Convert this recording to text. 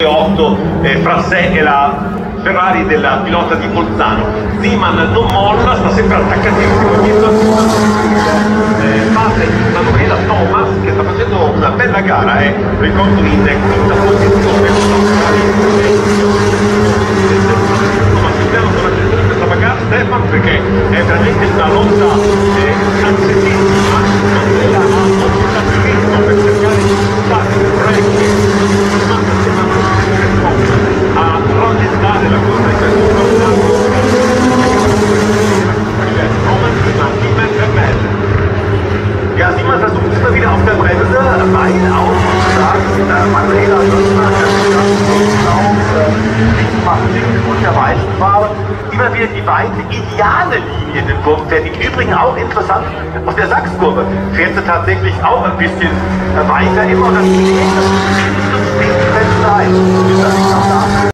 8 fra sé e la Ferrari del pilota di Bolzano. Zeman non molla, sta sempre attaccatissimo dietro base di Manuela Thomas che sta facendo una bella gara, ricordo in quinta posizione. Ma speriamo con la gestione di questa bagaglia Stefan, perché è veramente una lotta accessibile, Manuela ha molto sacrificio per cercare di fare il break a rallentare la corsa di questo ja, Simon versucht immer wieder auf der Bremse, weil auch Manuela und der weißen Farbe immer wieder die beiden ideale Linien in Kurven fährt. Im Übrigen auch interessant, auf der Sachskurve fährt sie tatsächlich auch ein bisschen weiter immer und das geht nicht so spät, wenn es